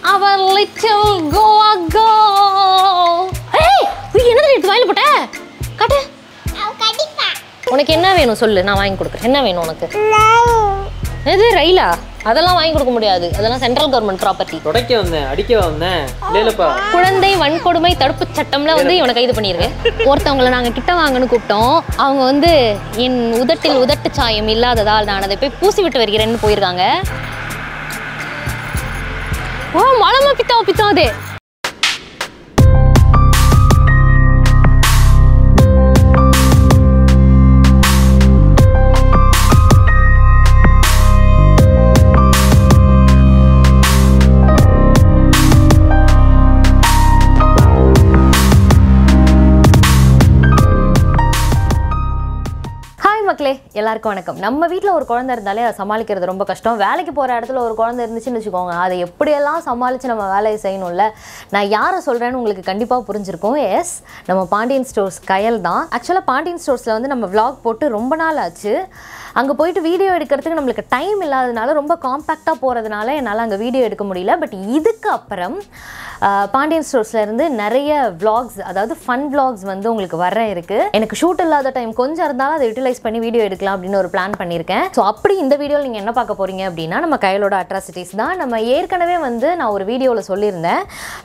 our little Goa girl. Hey, என்னது இது வாயில போட்ட? காட்டு. கடிப்பா. உனக்கு என்ன வேணும் சொல்லு, நான் வாங்கி கொடுக்கிறேன். என்ன வேணும் உனக்கு? இது ரயிலா? அதெல்லாம் வாங்கி கொடுக்க முடியாது. அதெல்லாம் சென்ட்ரல் கவர்மெண்ட் ப்ராப்பர்ட்டி. தொடக்க வந்தேன், அடிக்க வந்தேன். இல்லப்பா. குழந்தை வன்கொடுமை தடுப்பு சட்டம்ல வந்து இவனை கைது பண்ணிருக்கு. ஒருத்தவங்களை நாங்க கிட்ட வாங்கன்னு கூப்பிட்டோம். அவங்க வந்து என் உதட்டில் உதட்டு சாயம் இல்லாததால் நான் அதை போய் பூசி விட்டு வருகிறேன்னு போயிருக்காங்க. ஓ மலமா பித்தாதே. மக்களே எல்லாருக்கும் வணக்கம். நம்ம வீட்டில் ஒரு குழந்தை இருந்தாலே அதை சமாளிக்கிறது ரொம்ப கஷ்டம். வேலைக்கு போகிற இடத்துல ஒரு குழந்தை இருந்துச்சுன்னு வச்சுக்கோங்க, அதை எப்படியெல்லாம் சமாளித்து நம்ம வேலையை செய்யணும்ல. நான் யாரை சொல்கிறேன்னு உங்களுக்கு கண்டிப்பாக புரிஞ்சிருக்கும். எஸ், நம்ம பாண்டியன் ஸ்டோர்ஸ் கயல் தான். ஆக்சுவலாக பாண்டியன் ஸ்டோர்ஸில் வந்து நம்ம விளாக் போட்டு ரொம்ப நாள் ஆச்சு. அங்கே போயிட்டு வீடியோ எடுக்கிறதுக்கு நம்மளுக்கு டைம் இல்லாததுனால, ரொம்ப காம்பேக்டாக போகிறதுனால என்னால் அங்கே வீடியோ எடுக்க முடியல. பட் இதுக்கு அப்புறம் பாண்டியன் ஸ்டோர்ஸ்லேருந்து நிறைய விளாக்ஸ், அதாவது ஃபன் விளாக்ஸ் வந்து உங்களுக்கு வர இருக்குது. எனக்கு ஷூட் இல்லாத டைம் கொஞ்சம் இருந்தாலும் அதை யூட்டிலைஸ் பண்ணி வீடியோ எடுக்கலாம் அப்படின்னு ஒரு பிளான் பண்ணியிருக்கேன். ஸோ அப்படி இந்த வீடியோவில் நீங்கள் என்ன பார்க்க போகிறீங்க அப்படின்னா, நம்ம கயலோட அட்ராசிட்டிஸ் தான். நம்ம ஏற்கனவே வந்து நான் ஒரு வீடியோவில் சொல்லியிருந்தேன்,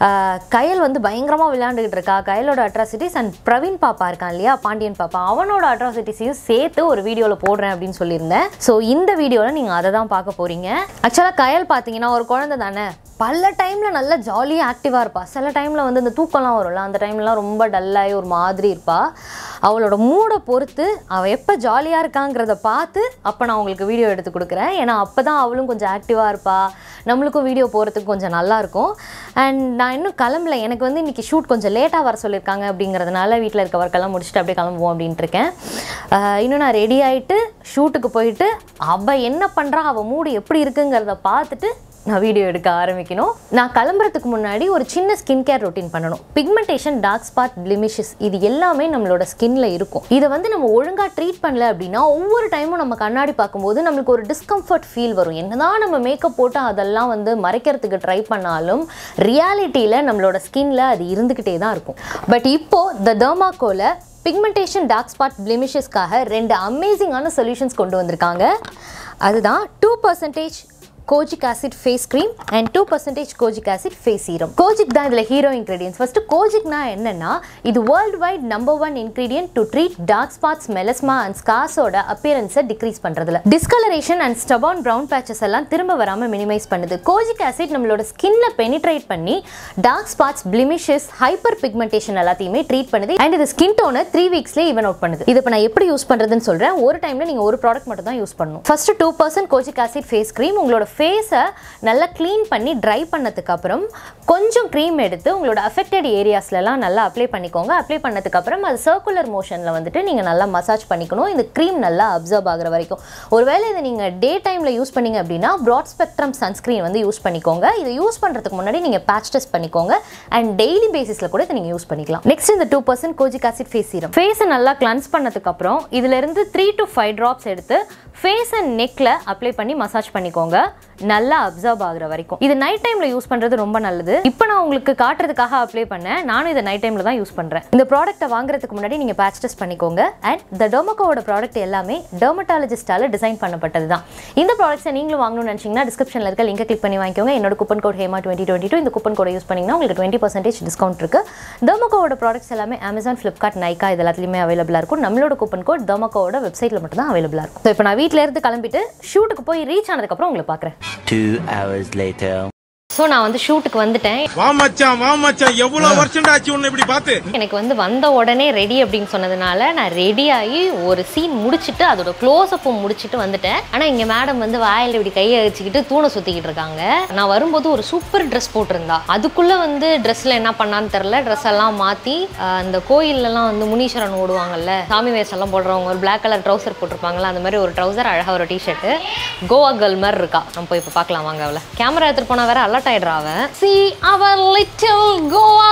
கயல் வந்து பயங்கரமாக விளையாண்டுக்கிட்டு இருக்கா. கயலோட அட்ராசிட்டிஸ் அண்ட் பிரவீன் பாப்பா இருக்கான் இல்லையா, பாண்டியன் பாப்பா, அவனோட அட்ராசிட்டிஸையும் சேர்த்து ஒரு வீடியோவில் போடுறேன் அப்படின்னு சொல்லியிருந்தேன். ஸோ இந்த வீடியோவில் நீங்கள் அதை தான் பார்க்க போகிறீங்க. ஆக்சுவலாக கயல் பார்த்தீங்கன்னா ஒரு குழந்தை தானே, பல டைமில் நல்லா ஜாலியாக ஆக்டிவாக இருப்பாள். சில டைமில் வந்து இந்த தூக்கம்லாம் வரும்ல, அந்த டைம்லாம் ரொம்ப டல்லாகி ஒரு மாதிரி இருப்பாள். அவளோட மூடை பொறுத்து அவள் எப்போ ஜாலியாக இருக்காங்கிறத பார்த்து அப்போ நான் உங்களுக்கு வீடியோ எடுத்து கொடுக்குறேன். ஏன்னா அப்போ தான் அவளும் கொஞ்சம் ஆக்டிவாக இருப்பாள், நம்மளுக்கும் வீடியோ போகிறதுக்கு கொஞ்சம் நல்லாயிருக்கும். அண்ட் நான் இன்னும் கிளம்பல, எனக்கு வந்து இன்றைக்கி ஷூட் கொஞ்சம் லேட்டாக வர சொல்லியிருக்காங்க. அப்படிங்கிறதுனால வீட்டில் இருக்க ஒர்க்கெல்லாம் முடிச்சுட்டு அப்படியே கிளம்புவோம் அப்படின்ட்டு இருக்கேன். இன்னும் நான் ரெடி ஆகிட்டு ஷூட்டுக்கு போயிட்டு அவள் என்ன பண்ணுறா, அவள் மூடு எப்படி இருக்குங்கிறத பார்த்துட்டு நான் வீடியோ எடுக்க ஆரம்பிக்கணும். நான் கிளம்புறதுக்கு முன்னாடி ஒரு சின்ன ஸ்கின் கேர் ரொட்டீன் பண்ணணும். பிக்மெண்டேஷன், டார்க் ஸ்பாட், பிளிமிஷஸ் இது எல்லாமே நம்மளோட ஸ்கின்ல இருக்கும். இதை வந்து நம்ம ஒழுங்காக ட்ரீட் பண்ணல அப்படின்னா ஒவ்வொரு டைமும் நம்ம கண்ணாடி பார்க்கும்போது நம்மளுக்கு ஒரு டிஸ்கம்ஃபர்ட் ஃபீல் வரும். என்னதான் நம்ம மேக்கப் போட்டு அதெல்லாம் வந்து மறைக்கிறதுக்கு ட்ரை பண்ணாலும் ரியாலிட்டியில் நம்மளோட ஸ்கின்ல அது இருந்துக்கிட்டே தான் இருக்கும். பட் இப்போது த டெர்மாகோல பிக்மெண்டேஷன், டார்க் ஸ்பாட், பிளிமிஷஸ்க்காக 2 அமேசிங்கான சொல்யூஷன்ஸ் கொண்டு வந்திருக்காங்க. அதுதான் 2% kojic acid face cream and 2% kojic acid face serum. Kojic தான் இதில் ஹீரோ இன்க்ரீடியன்ஸ். ஃபர்ஸ்ட் கோஜிக்னா என்னன்னா, இது world wide number 1 ingredient to treat dark spots, melasma and ஸ்கார்ஸோட அப்பியரன்ஸை டிக்ரீஸ் பண்ணுறதுல. Discoloration and stubborn brown patches எல்லாம் திரும்ப வராமல் மினிமைஸ் பண்ணுது. கோஜிக் ஆசிட் நம்மளோட ஸ்கின்ல பெனிட்ரேட் பண்ணி dark spots, blemishes, hyper pigmentation எல்லாத்தையுமே ட்ரீட் பண்ணுது. அண்ட் இது ஸ்கின் டோனை 3 வீக்ஸ்லேயே ஈவன் அவுட் பண்ணுது. இது இப்போ நான் எப்படி யூஸ் பண்ணுறதுன்னு சொல்கிறேன். ஒரு டைமில் நீங்கள் ஒரு ப்ராடக்ட் மட்டும் தான் யூஸ் பண்ணணும். First 2% kojic acid face cream உங்களோட ஃபேஸை நல்லா க்ளீன் பண்ணி ட்ரை பண்ணதுக்கு அப்புறம் கொஞ்சம் க்ரீம் எடுத்து உங்களோட அஃபெக்டட் ஏரியாஸ்லாம் நல்லா அப்ளை பண்ணிக்கோங்க. அப்ளை பண்ணதுக்கு அப்புறம் அது சர்க்குலர் மோஷனில் வந்துட்டு நீங்கள் நல்லா மசாஜ் பண்ணிக்கணும். இந்த க்ரீம் நல்லா அப்சர்வ் ஆகிற வரைக்கும். ஒருவேளை இதை நீங்கள் டே டைமில் யூஸ் பண்ணீங்க அப்படின்னா ப்ராட் ஸ்பெக்ட்ரம் சன்ஸ்க்ரீன் வந்து யூஸ் பண்ணிக்கோங்க. இதை யூஸ் பண்ணுறதுக்கு முன்னாடி நீங்கள் பேட்ச் டெஸ்ட் பண்ணிக்கோங்க. அண்ட் டெய்லி பேசிஸில் கூட இதை நீங்கள் யூஸ் பண்ணிக்கலாம். நெக்ஸ்ட் இந்த 2% கோஜிக் ஆசிட் ஃபேஸ் சீரம். ஃபேஸை நல்லா கிளன்ஸ் பண்ணதுக்கு அப்புறம் இதிலிருந்து 3 to 5 ட்ராப்ஸ் எடுத்து ஃபேஸ் அண்ட் நெக்ல அப்ளை பண்ணி மசாஜ் பண்ணிக்கோங்க, நல்லா அப்சர்வ் ஆகுற வரைக்கும். இது நைட் டைம்ல யூஸ் பண்றது ரொம்ப நல்லது. இப்போ நான் உங்களுக்கு காட்டுறதுக்காக அப்ளை பண்ணேன். நானும் இதை நைட் டைம்ல தான் யூஸ் பண்றேன். இந்த ப்ராடக்ட்டை வாங்குறதுக்கு முன்னாடி நீங்க பேட்ச் டெஸ்ட் பண்ணிக்கோங்க. அண்ட் த டெர்மாகோவோட ப்ராடக்ட் எல்லாமே டெர்மட்டாலஜிஸ்டால டிசைன் பண்ணப்பட்டது தான். இந்த ப்ராடக்ட்ஸை நீங்களும் வாங்கணும்னு நினைச்சீங்கன்னா டிஸ்கிரிப்ஷன்ல இருக்க லிங்கை கிளிக் பண்ணி வாங்கிக்கோங்க. என்னோட கூப்பன் கோட் ஹேமா 2022 இந்த கூப்பன் கோடை யூஸ் பண்ணீங்கன்னா உங்களுக்கு 20% டிஸ்கவுண்ட் இருக்கு. டெர்மாகோவோட ப்ராடக்ட்ஸ் எல்லாமே அமேசான், ஃபிளிப்கார்ட், நைகா இது எல்லாத்துலயுமே அவைலபிளா இருக்கும். நம்மளோட கூப்பன் கோட் டெர்மாகோவோட வெப்சைட்ல மட்டும் தான் அவைலபிளா இருக்கும். இப்போ நான் வீட்ல இருந்து கிளம்பிட்டு ஷூட்டுக்கு போய் ரீச் ஆனதுக்கு அப்புறம் உங்களை பார்க்குறேன். 2 hours later. ஸோ நான் வந்து ஷூட்டுக்கு வந்துட்டேன். வா மச்சான் எவ்வளவு வருஷம் ஆச்சு உன்னை இப்படி பார்த்து. எனக்கு வந்து வந்த உடனே ரெடி அப்படின்னு சொன்னதுனால நான் ரெடி ஆகி ஒரு சீன் முடிச்சுட்டு அதோட க்ளோஸ்அப்பும் முடிச்சுட்டு வந்துட்டேன். ஆனால் இங்கே மேடம் வந்து வாயில் இப்படி கையை வச்சுக்கிட்டு தூணை சுற்றிக்கிட்டு இருக்காங்க. நான் வரும்போது ஒரு சூப்பர் ட்ரெஸ் போட்டிருந்தா. அதுக்குள்ளே வந்து ட்ரெஸ்ஸில் என்ன பண்ணான்னு தெரில. ட்ரெஸ் எல்லாம் மாற்றி அந்த கோயிலெலாம் வந்து முனீஸ்வரன் ஓடுவாங்கல்ல, சாமி வேஷம்லாம் போடுறவங்க ஒரு பிளாக் கலர் ட்ரௌசர் போட்டிருப்பாங்களா, அந்த மாதிரி ஒரு ட்ரௌசர், அழகாக ஒரு டிஷர்ட்டு, கோவா கேர்ள் மாதிரி இருக்கா. நம்ம போய் இப்போ பார்க்கலாம் வாங்க. அவளை கேமரா எடுத்துகிட்டு போனால் வேற அலர்ட் ஆயிடுறாவ. See our little Goa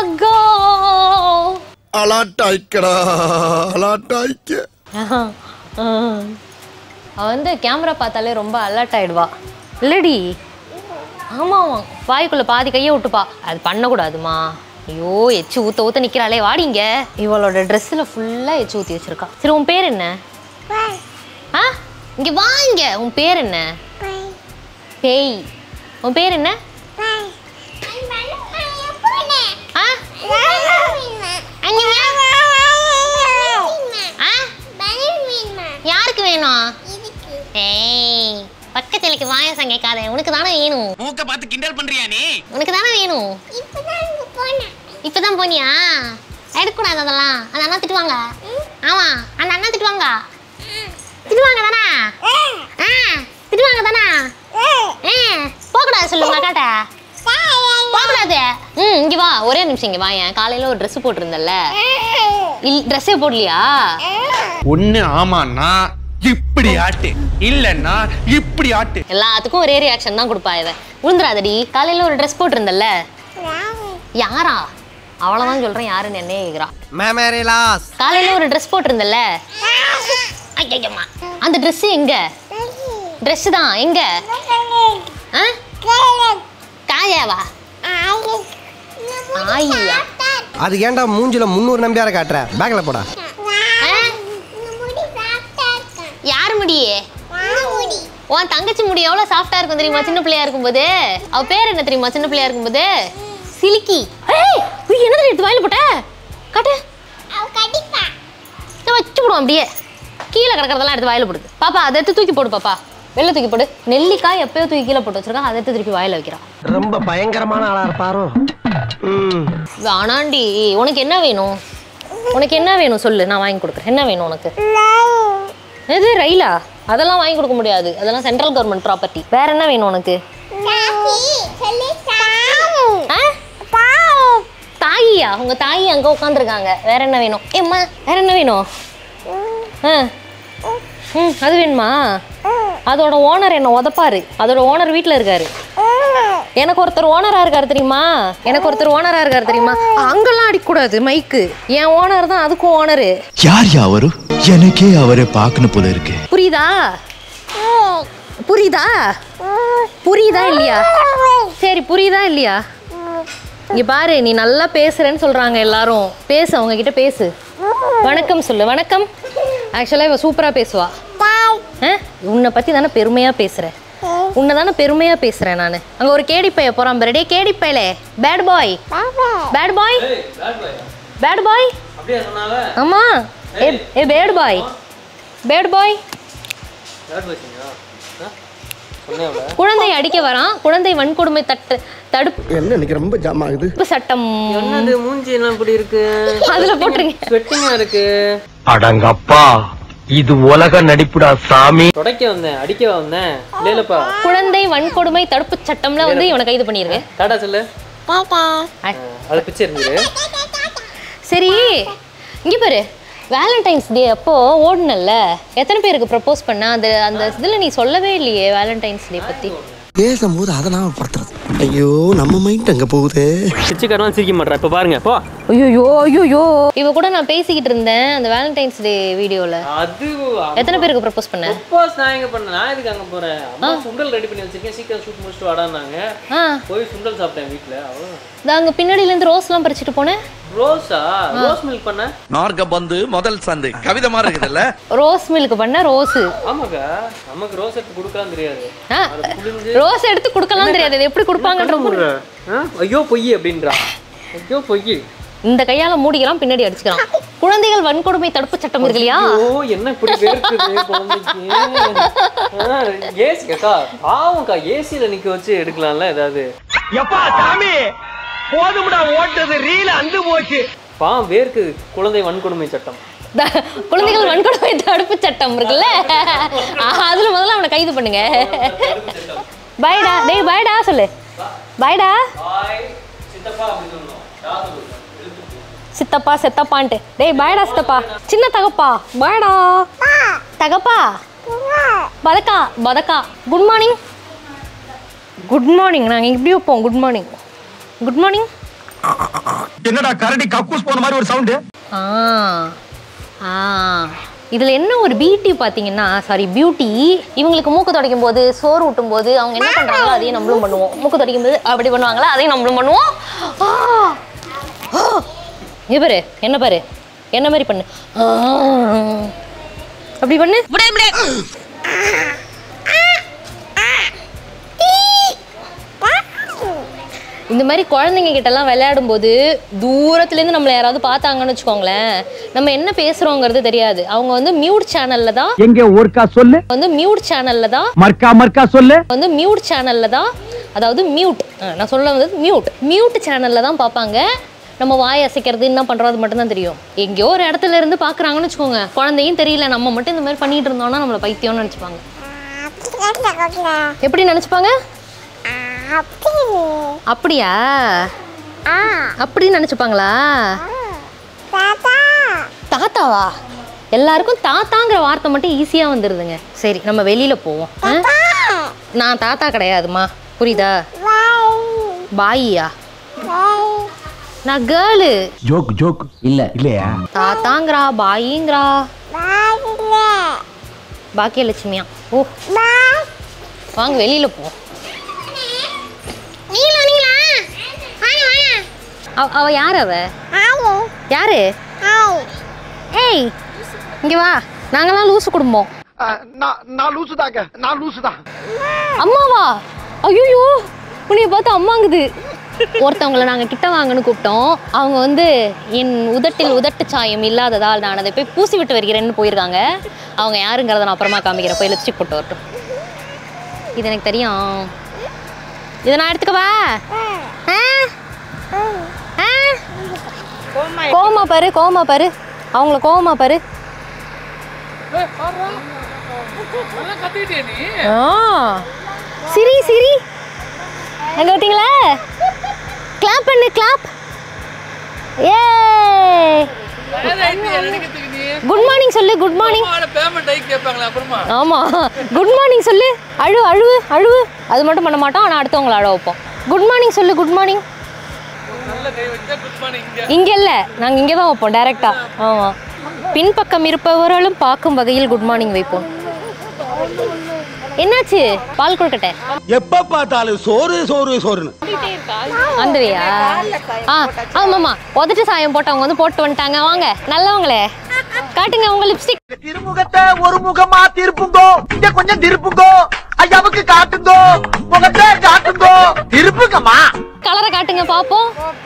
girl. அலாட்டாய்க்கடா அலாட்டாய்க்க. அவ வந்து கேமரா பார்த்தாலே ரொம்ப அலர்ட் ஆயிடுவா இல்லடி. ஆமாம் வாய்க்குள்ளே பாதி கையை விட்டுப்பா. அது பண்ணக்கூடாதுமா. ஐயோ எச்சு ஊற்ற ஊற்ற நிற்கிறாளே. வாடிங்க. இவளோட ட்ரெஸ்ஸில் ஃபுல்லாக எச்சு ஊற்றி வச்சுருக்கா. சரி உன் பேர் என்ன? ஆ இங்கே வாங்க. உன் பேர் என்ன? பேய். உன் பேர் என்ன? யாருக்கு வேணும்? ஏய் பக்கத்துலக்கு வாயசம் கேட்காத. உனக்கு தானே வேணும். மூக்க பார்த்து கிண்டல் பண்றியா நீ? உனக்கு தானே வேணும். இப்பதான் போனியா? எடுக்கக்கூடாது அதெல்லாம். அந்த அண்ணா திட்டுவாங்க. ஆமா அந்த அண்ணா திட்டுவாங்க. திட்டுவாங்க தானே? திட்டுவாங்க தானே? போகக்கூடாது சொல்லுங்க அக்காட்ட. போகக்கூடாது. இங்கே வா. ஒரே நிமிஷம் இங்கே வா. ஏன் காலையில் ஒரு ட்ரெஸ் போட்டிருந்தல்ல? ட்ரெஸ்ஸே போடலையா? ஒண்ணு ஆமாண்ணா இப்படி ஆட்டு, இல்லன்னா இப்படி ஆட்டு. எல்லாத்துக்கும் ஒரே ரியாக்ஷன் தான் கொடுப்பா. இவ விழுந்துராதடி. காலையில் ஒரு ட்ரெஸ் போட்டிருந்தல்ல? யாரா? அவ்வளோதான் சொல்கிறேன். யாருன்னு என்னையே கேட்குறா. காலையில் ஒரு ட்ரெஸ் போட்டிருந்தல்ல? ஐயம்மா அந்த ட்ரெஸ்ஸு எங்க? ட்ரெஸ்ஸு தான் எங்க? காயாவா? ஆயா அது ஏன்டா மூஞ்சில 300 நம்பியார காட்டுற? பேக்ல போடா. யார் முடியே? உன் தங்கச்சி முடி எவ்வளோ சாஃப்டா இருக்கும் தெரியுமா? சின்ன பிள்ளையா இருக்கும்போது. அவ பேர் என்ன தெரியுமா? சின்ன பிள்ளையா இருக்கும்போது சிலிக்கி. என்ன எடுத்து வாயில போட்ட? காட்டு. வச்சு போடுவோம் அப்படியே. கீழே கிடக்கிறதெல்லாம் எடுத்து வாயில போடுது. பாப்பா அதை எடுத்து தூக்கி போடு. பாப்பா வெளில தூக்கி போடு. நெல்லிக்காய் எப்பயோ தூக்கி கீழே போட்டு வச்சிருக்கா. அதை எடுத்து திருப்பி வாயில வைக்கிறான். ரொம்ப பயங்கரமான ஆளா இருப்பாரோ. ஆனாண்டி உனக்கு என்ன வேணும்? உனக்கு என்ன வேணும் சொல்லு, நான் வாங்கி கொடுக்குறேன். என்ன வேணும் உனக்கு? எது ரயிலா? அதெல்லாம் வாங்கி கொடுக்க முடியாது. அதெல்லாம் சென்ட்ரல் கவர்மெண்ட் ப்ராப்பர்ட்டி. வேற என்ன வேணும் உனக்கு? தாயியா? உங்க தாயி அங்க உட்காந்துருக்காங்க. வேற என்ன வேணும்? ஏம்மா வேற என்ன வேணும்? அது வேணுமா? அதோட ஓனர் என்ன உதப்பாரு. அதோட ஓனர் வீட்டில் இருக்காரு. எனக்கு ஒருத்தர் ஓனரா இருக்காரு தெரியுமா? எனக்கு ஒருத்தர் ஓனரா இருக்காரு தெரியுமா? அங்கெல்லாம் அடிக்கூடாது மைக்கு. என் ஓனர் தான் அதுக்கும் ஓனரு. யார் அவரு? எனக்கே அவரை பார்க்கணும் போல இருக்கு. புரியுதா? புரியுதா? புரியுதா இல்லையா? சரி புரியுதா இல்லையா? இங்க பாரு, நீ நல்லா பேசுறேன்னு சொல்றாங்க எல்லாரும். பேசு, அவங்க கிட்ட பேசு. வணக்கம் சொல்லு. வணக்கம். ஆக்சுவலா இவ சூப்பரா பேசுவா. உன்னை பத்தி தானே பெருமையா பேசுறேன். உன்னை தானே பெருமையா பேசுறேன் நான். அங்க ஒரு கேடி பைய போறான் பாரு. டே கேடி பையலே. Bad boy. Bad boy. Bad boy. அப்படியே சொன்னால. ஆமா. ஏ bad boy. Bad boy. Bad பாய்ங்க. சொன்னேன்ல. குழந்தை அடிக்க வரான். குழந்தை வன்கொடுமை தடுப்பு என்ன இன்னைக்கு ரொம்ப ஜாம் ஆகுது. சட்டம். என்னது மூஞ்சி எல்லாம் இப்படி இருக்கு? அதுல போட்டுருங்க. ஸ்வெட்டிங்கா இருக்கு. அடங்கப்பா இது உலக நடிப்புடா சாமி. தொடக்க வந்தேன், அடிக்க வந்தேன். இல்லப்பா. குழந்தை வன்கொடுமை தடுப்பு சட்டம்ல வந்து இவனை கைது பண்ணிருக்கேன். டாடா சொல்லு. அது பிச்சை இருந்துரு. சரி இங்க பாரு. வேலண்டைன்ஸ் டே அப்போ ஓடுனல்ல, எத்தனை பேருக்கு ப்ரப்போஸ் பண்ண? அந்த இதுல நீ சொல்லவே இல்லையே வேலண்டைன்ஸ் டே பத்தி. பேசும்போது அதை நாம படுத்துறது. ஐயோ நம்ம மைண்ட் அங்க போகுது. பிச்சைக்காரன் சிரிக்க மாட்டா. இப்ப பாருங்க போ. ஐயோ ஐயோ இவ கூட நான் பேசிக்கிட்டு இருந்தேன் அந்த வேலண்டைன்ஸ் டே வீடியோல. அது எத்தனை பேருக்கு ப்ரப்போஸ் பண்ண? ப்ரப்போஸ் நான் எங்க பண்ணேன்? நான் எதுக்கு அங்க போறேன்? அம்மா சுண்டல் ரெடி பண்ணி வச்சிருக்கேன். சீக்கிரம் ஷூட் முடிச்சிட்டு வாடான்னாங்க. போய் சுண்டல் சாப்பிட்டேன் வீட்ல. அவ்வளவு அங்க பின்னாடில இருந்து ரோஸ்லாம் பறிச்சிட்டு போனேன். ரோஸா? ரோஸ் மில்க் பண்ண. நார்க பந்து முதல் சந்து கவிதை மாதிரி இருக்குதுல்ல. ரோஸ் மில்க் பண்ண ரோஸ். ஆமாக்கா, நமக்கு ரோஸ் எடுத்து கொடுக்கலாம் தெரியாது. ரோஸ் எடுத்து கொடுக்கலாம் தெரியாது. அது எப்படி கொடுப்பாங்கன்ற ஐயோ பொய் அப்படின்றா. ஐயோ பொய். இந்த கையால மூடிக்கலாம், பின்னாடி அடிச்சுக்கலாம். குழந்தைகள் வன்கொடுமை தடுப்பு சட்டம் இருக்கு இல்லையா? ஓ என்ன இப்படி வேர்க்குது குழந்தைக்கு. ஏசிக்கா பாவம்க்கா, ஏசியில நிக்க வச்சு எடுக்கலாம்ல ஏதாவது. எப்பா சாமி போதும்டா ஓட்டது ரீல அந்து போச்சு. பாவம் வேர்க்குது. குழந்தை வன்கொடுமை சட்டம். குழந்தைகள் வன்கொடுமை தடுப்பு சட்டம் இருக்குல்ல, அதுல முதல்ல அவனை கைது பண்ணுங்க. பாய்டா. டேய் பாய்டா சொல்லு. பாய்டா. சித்தப்பா செத்தப்பான்ட்டு. டேய் பாய்டா சித்தப்பா. சின்ன தகப்பா பாய்டா. தகப்பா பதக்கா பதக்கா. Good morning. Good morning. நாங்கள் இப்படி வைப்போம். Good morning. Good morning. என்னடா கரடி கக்கூஸ் போன மாதிரி ஒரு சவுண்ட். இதில் என்ன ஒரு பியூட்டி பார்த்தீங்கன்னா, பியூட்டி, இவங்களுக்கு மூக்கு துடைக்கும் போது, சோறு ஊட்டும் போது அவங்க என்ன பண்ணுறாங்களோ அதையும் நம்மளும் பண்ணுவோம். மூக்கு துடைக்கும் போது அப்படி பண்ணுவாங்களா, அதையும் நம்மளும் பண்ணுவோம். இது பாரு, என்ன பாரு, என்ன மாதிரி பண்ணு, அப்படி பண்ணு. இந்த மாதிரி குழந்தைங்க கிட்டலாம் விளையாடும் போது தூரத்துலேருந்து நம்மளை யாராவது பார்த்தாங்கன்னு வச்சுக்கோங்களேன், நம்ம என்ன பேசுகிறோங்கிறது தெரியாது. அவங்க வந்து மியூட் சேனலில் தான், எங்க ஒர்க்கா சொல்லு, வந்து மியூட் சேனலில் தான், மர்க்கா சொல்லு, வந்து மியூட் சேனலில் தான், அதாவது மியூட், நான் சொல்ல வந்து மியூட் சேனலில் தான் பார்ப்பாங்க. நம்ம வாய் அசைக்கிறது என்ன பண்ணுறோம் அது மட்டும்தான் தெரியும். எங்கேயோ ஒரு இடத்துல இருந்து பார்க்குறாங்கன்னு வச்சுக்கோங்க, குழந்தையும் தெரியல, நம்ம மட்டும் இந்த மாதிரி பண்ணிட்டு இருந்தோம்னா நம்மளை பைத்தியம்னு நினச்சிப்பாங்க. எப்படி நினச்சிப்பாங்க? அப்படியா? அப்படி நினச்சிப்பாங்களா? தாத்தாவா? எல்லாருக்கும் தாத்தாங்கிற வார்த்தை மட்டும் ஈஸியாக வந்துடுதுங்க. சரி, நம்ம வெளியில் போவோம். நான் தாத்தா கிடையாதுமா, புரியுதா? பாயியா? நான் கேர்ளு. ஜோக் இல்லையா? தாத்தாங்கிறா, பாயிங்கிறா. பாக்கியலட்சுமியா? ஓ, வாங்க வெளியில் போவோம். அவ யார்? அவ யாரு? ஏய், இங்க வா. நாங்கெல்லாம் லூசு குடும்பம். நான் லூசுதான். அம்மாவா? ஐயோ, உன்னைய பார்த்து அம்மாங்குது. ஒருத்தவங்களை நாங்கள் கிட்ட வாங்கன்னு கூப்பிட்டோம். அவங்க வந்து என் உதட்டில் உதட்டு சாயம் இல்லாததால் நான் அதை போய் பூசி விட்டு வருகிறேன்னு போயிருக்காங்க. அவங்க யாருங்கிறத நான் அப்புறமா காமிக்கிறேன். போய் லிப்ஸ்டிக் போட்டு வரட்டும். இது எனக்கு தெரியும். இதை நான் எடுத்துக்கவா? கோவமா பாரு, அவங்கள கோவமா பாரு. சிரி எங்க பார்த்தீங்களா? கிளாப் பண்ணு, கிளாப். ஏ, குட் மார்னிங் சொல்லு. Good morning. ஆமா, குட் மார்னிங் சொல்லு. அழுவு. அது மட்டும் பண்ண மாட்டோம், ஆனால் அடுத்தவங்களை அழ வைப்போம். குட் மார்னிங் சொல்லு. Good morning. இங்க இல்ல, நாங்க இங்கே தான் வைப்போம் டைரக்டா. ஆமா, பின்பக்கம் இருப்பவர்களும் பார்க்கும் வகையில் குட் மார்னிங் வைப்போம். என்னாச்சு? பால் கொடுக்கட்ட? எப்ப பார்த்தாலும் சோறுன்னு அந்தவையா? ஆமாம்மா, உதட்டு சாயம் போட்டவங்க வந்து போட்டு வந்துட்டாங்க. வாங்க, நல்லவங்களே, காட்டுங்க உங்க லிப்ஸ்டிக். திருமுகத்தை ஒரு முகமா திருப்புங்கோ, இங்க கொஞ்சம் திருப்புங்கோ, ஐயாவுக்கு காட்டுங்கோ, முகத்தை காட்டுங்கோ, திருப்புங்கம்மா. கலரை காட்டுங்க பாப்போம்.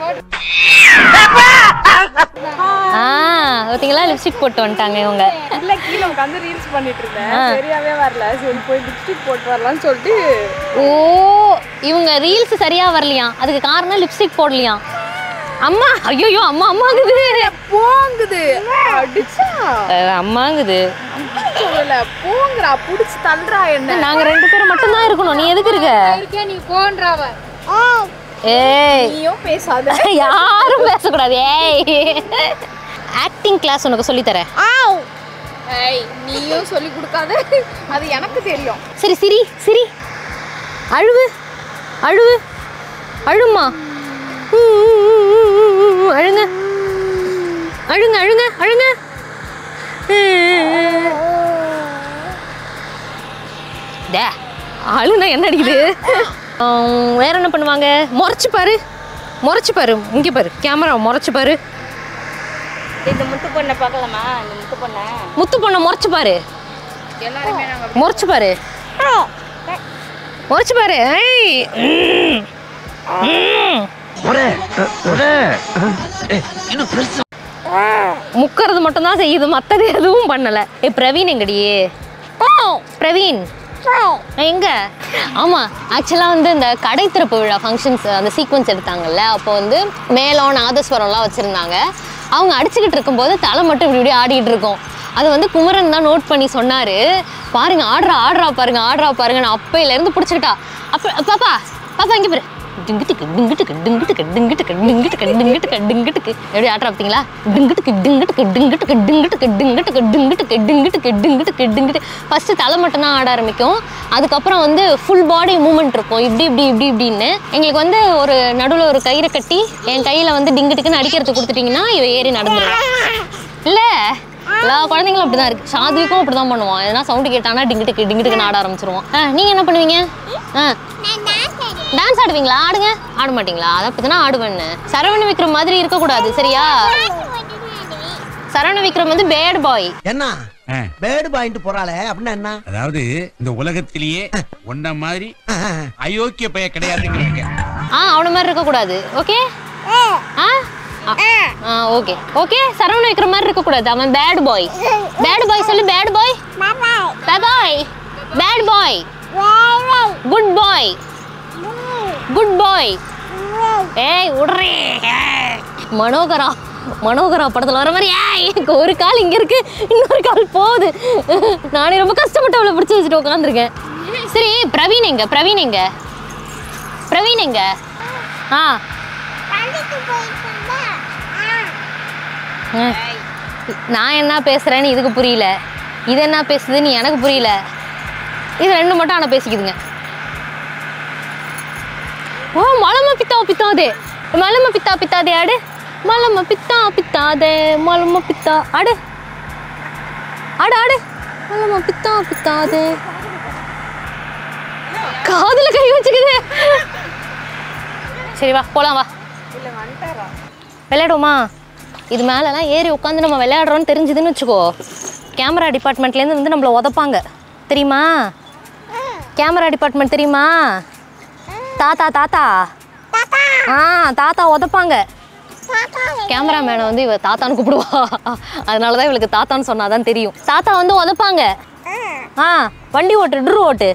பாத்தீங்களா, லிப்ஸ்டிக் போட்டு வந்துட்டாங்க இவங்க. இல்ல, கீழ உட்கார்ந்து ரீல்ஸ் பண்ணிட்டு இருந்தேன், சரியாவே வரல. சரி, போய் லிப்ஸ்டிக் போட்டு வரலாம்னு சொல்லிட்டு. ஓ, இவங்க ரீல்ஸ் சரியா வரலையா? அதுக்கு காரணம் லிப்ஸ்டிக் போடலையா? அம்மா, ஐயோ, அம்மாங்குது, போங்குது, அடிச்சா அம்மாங்குது. சொல்லல, போங்கறா, புடிச்சு தள்ளுறா. என்ன, நாங்க 2 பேரும் மட்டும் தான் இருக்கணும். நீ எதுக்கு இருக்க? நீ போன்றாவ. ஏய், நீயும் பேசாத. யாரும் பேசக்கூடாது. ஏய், ஆக்டிங் கிளாஸ் உனக்கு சொல்லி தரேன். ஏய், நீயும் சொல்லி கொடுக்காத, அது எனக்கு தெரியும். சரி, சிரி. அழுமா. அழுங்க. அழுனா என்ன அடிக்குது? வேற என்ன பண்ணுவாங்க? முறைச்சு பாரு. இங்க பாரு, கேமரா முறைச்சு பாரு. இந்த முத்து பொண்ணை பார்க்கலாமா? இந்த முத்து பொண்ணை முறைச்சு பாரு. எல்லாருமே நாங்க முறைச்சு பாரு. முக்கிறது மட்டும் தான் செய்யுது, மத்தது எதுவும் பண்ணல. பிரவீன் எங்கடியே? பிரவீன் எங்க? ஆமா, ஆக்சுவலா வந்து இந்த கடை திறப்பு விழா ஃபங்க்ஷன்ஸ் அந்த சீக்வன்ஸ் எடுத்தாங்கல்ல, அப்போ வந்து மேளம் நாதஸ்வரம்லாம் வச்சிருந்தாங்க. அவங்க அடிச்சுக்கிட்டு இருக்கும்போது தலை மட்டும் இப்படி ஆடிட்டு இருக்கும். அது வந்து குமரன் தான் நோட் பண்ணி சொன்னாரு. பாருங்க, ஆடுறா பாருங்க. நான் அப்பையிலேருந்து பிடிச்சிக்கிட்டா. பாப்பா இங்கே பாரு. எப்படி ஆடுறா பார்த்தீங்களா? ஃபர்ஸ்ட் தலை மட்டும் தான் ஆட ஆரம்பிக்கும். அதுக்கப்புறம் வந்து ஃபுல் பாடி மூமெண்ட் இருக்கும். இப்படின்னு எங்களுக்கு வந்து ஒரு நடுவில் ஒரு கயிறை கட்டி என் கையில் வந்து டிங்குட்டுக்குன்னு அடிக்கிறதுக்கு கொடுத்துட்டீங்கன்னா இவ ஏறி நடந்துருவா. இல்லை, எல்லா குழந்தைங்களும் அப்படிதான் இருக்கு. சாத்விக்கும் அப்படிதான் பண்ணுவான். எதனா சவுண்டு கேட்டானா டிங்கிட்டுக்கு ஆட ஆரம்பிச்சிருவான். நீங்க என்ன பண்ணுவீங்க? டான்ஸ் ஆடுவீங்களா? ஆடுங்க. ஆட மாட்டீங்களா? அதை பத்தினா ஆடுவேன்னு. சரவண விக்ரம் மாதிரி இருக்கக்கூடாது, சரியா? சரவண விக்ரம் வந்து பேட் பாய். என்ன பேட் பாயிண்ட் போறாளே அப்படின்னா என்ன? அதாவது இந்த உலகத்திலேயே ஒன்ன மாதிரி அயோக்கிய பைய கிடையாதுங்கிறாங்க. அவன மாதிரி இருக்கக்கூடாது. Okay okay okay. Saravana Vikram மாதிரி இருக்கக்கூடாது. அவன் பேட் பாய். பேட் பாய் சொல்லு. Bad boy. Boy. Bad boy. Good boy. Good boy. ஏய் உடறே. மனோகரா படத்துல வர மாதிரி ஒரு கால் இங்க இருக்கு, இன்னொரு கால் போகுது. நானே ரொம்ப கஷ்டப்பட்டு அவளை பிடிச்சி வச்சுட்டு உட்காந்துருக்கேன். சரி, பிரவீன் எங்க? நான் என்ன பேசுறேன்னு இதுக்கு புரியல, இது என்ன பேசுதுன்னு எனக்கு புரியல. இது ரெண்டு மட்டும் ஆனா பேசிக்குதுங்க. மலம பித்தாதே ஆடு. மலம பித்தாதே மலம பித்தா ஆடு. மலம பித்தாதே. காதுல கை வச்சுக்குது. சரி வா போலாம், வா விளையாடுவோமா? இது மேலெல்லாம் ஏறி உட்காந்து நம்ம விளையாடுறோன்னு தெரிஞ்சுதுன்னு வச்சுக்கோ, கேமரா டிபார்ட்மெண்ட்லேருந்து வந்து நம்மளை உதப்பாங்க, தெரியுமா? கேமரா டிபார்ட்மெண்ட் தெரியுமா? தாத்தா உதப்பாங்க. கேமராமேனை வந்து இவ தாத்தான்னு கூப்பிடுவா, அதனாலதான் இவளுக்கு தாத்தான்னு சொன்னாதான் தெரியும். தாத்தா வந்து உதப்பாங்க. வண்டி ஓட்டு, ட்ரு ஓட்டு.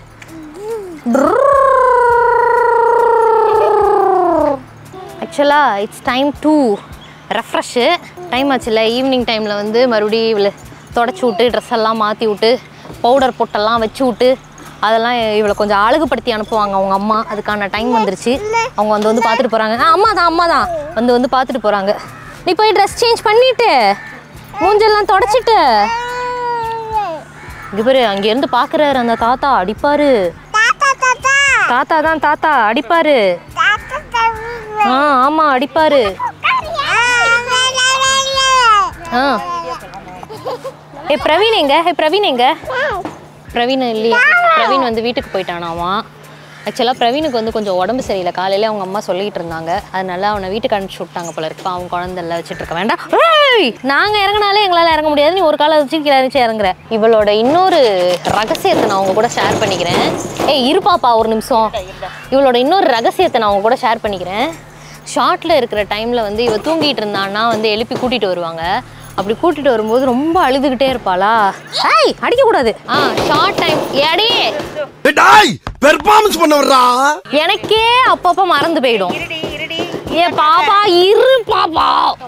ஆக்சுவலா it's time to refresh. Time ஆச்சுல்ல, ஈவினிங் டைமில் வந்து மறுபடியும் இவளை தொடச்சி விட்டு ட்ரெஸ் எல்லாம் மாற்றி விட்டு பவுடர் பொட்டெல்லாம் வச்சு விட்டு அதெல்லாம் இவளை கொஞ்சம் அழகுபடுத்தி அனுப்புவாங்க அவங்க அம்மா. அதுக்கான டைம் வந்துருச்சு. அவங்க வந்து பார்த்துட்டு போகிறாங்க. அம்மா தான் வந்து பார்த்துட்டு போகிறாங்க. நீ போய் ட்ரெஸ் சேஞ்ச் பண்ணிட்டு மூஞ்செல்லாம் தொடச்சிட்டு இங்கே பாரு, அங்கேருந்து பார்க்குறாரு அந்த தாத்தா, அடிப்பாரு. தாத்தா அடிப்பாரு. ஆமாம் அடிப்பாரு. பிரவீன் எங்க? பிரவீன் இல்லையா? பிரவீன் வந்து வீட்டுக்கு போயிட்டானாமா. ஆக்சுவலாக பிரவீனுக்கு வந்து கொஞ்சம் உடம்பு சரியில்லை. காலையில் அவங்க அம்மா சொல்லிகிட்டு இருந்தாங்க, அதனால அவனை வீட்டுக்கு அனுப்பிச்சி விட்டாங்க போல இருக்கு. அவங்க குழந்தைல வச்சுட்டு இருக்க வேண்டாம். நாங்கள் இறங்கினாலே எங்களால் இறங்க முடியாது, நீ ஒரு காலை வச்சு கீழே இறங்குற. இவளோட இன்னொரு ரகசியத்தை நான் அவங்க கூட ஷேர் பண்ணிக்கிறேன். இருப்பாப்பா ஒரு நிமிஷம். இவளோட இன்னொரு ரகசியத்தை நான் அவங்க கூட ஷேர் பண்ணிக்கிறேன். ஷார்ட்டில் இருக்கிற டைமில் வந்து இவ தூங்கிட்டு இருந்தான்னா வந்து எழுப்பி கூட்டிகிட்டு வருவாங்க. அப்படி கூட்டிட்டு வரும்போது ரொம்ப அழுதுகிட்டே இருப்பாளா. அடிக்க கூடாது. ஷார்ட் டைம் பெர்ஃபார்மன்ஸ் பண்ண வர்றா. எனக்கே அப்பப்ப மறந்து போயிடும். ஏ பாப்பா இரு பாப்பா.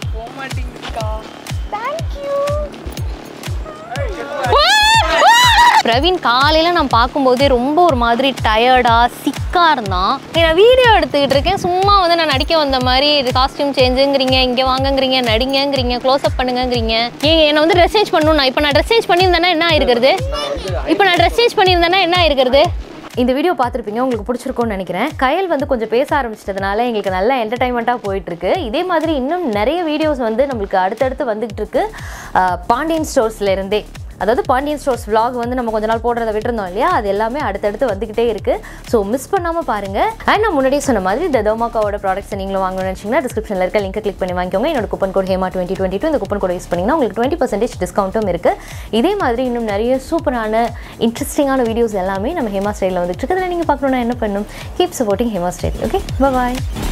பிரவீன் காலையில் நான் பார்க்கும்போதே ரொம்ப ஒரு மாதிரி டயர்டாக சிக்காக இருந்தான். நான் வீடியோ எடுத்துக்கிட்டு இருக்கேன், சும்மா வந்து நான் நடிக்க வந்த மாதிரி இது காஸ்டியூம் சேஞ்சுங்கிறீங்க, இங்கே வாங்கங்கிறீங்க, நடிங்கங்கிறீங்க, க்ளோஸ்அப் பண்ணுங்கிறீங்க. என்னை வந்து ட்ரெஸ் சேஞ்ச் பண்ணணும். இப்போ நான் ட்ரெஸ் சேஞ்ச் பண்ணியிருந்தேன்னா என்ன ஆயிருக்கிறது? இந்த வீடியோ பார்த்துருப்பீங்க, உங்களுக்கு பிடிச்சிருக்கும்னு நினைக்கிறேன். கயல் வந்து கொஞ்சம் பேச ஆரம்பிச்சிட்டதுனால எங்களுக்கு நல்ல என்டர்டைன்மெண்ட்டாக போயிட்டுருக்கு. இதே மாதிரி இன்னும் நிறைய வீடியோஸ் வந்து நம்மளுக்கு அடுத்தடுத்து வந்துகிட்டு இருக்கு. பாண்டியன் ஸ்டோர்ஸ்லேருந்தே, அதாவது பாண்டியன் ஸ்டோர்ஸ் vlog வந்து நம்ம கொஞ்ச நாள் போடுறதை விட்டுருந்தோம் இல்லையா, அது எல்லாமே அடுத்தடுத்து வந்துக்கிட்டே இருக்குது. ஸோ மிஸ் பண்ணாமல் பாருங்கள். அண்ட் நான் முன்னாடியே சொன்ன மாதிரி இந்த தோமாக்காவோட ப்ராடக்ட்ஸ் நீங்களும் வாங்கணும்னு நினச்சிங்கன்னா டிஸ்கிரிப்ஷனில் இருக்க லிங்க் கிளிக் பண்ணி வாங்கிக்கோங்க. என்னோட கூப்பன் கோட் ஹேமா 2022 இந்த கூப்பன் கோட் யூஸ் பண்ணிங்கன்னா உங்களுக்கு 20% டிஸ்கவுண்ட்டும் இருக்குது. இதே மாதிரி இன்னும் நிறைய சூப்பரான இன்ட்ரெஸ்டிங்கான வீடியோஸ் எல்லாமே நம்ம ஹேமா ஸ்டைலில் வந்துட்டு இருக்குது. அதில் நீங்கள் பார்க்கணுன்னா என்ன பண்ணணும்? Keep supporting Hema style. Okay, பாய்.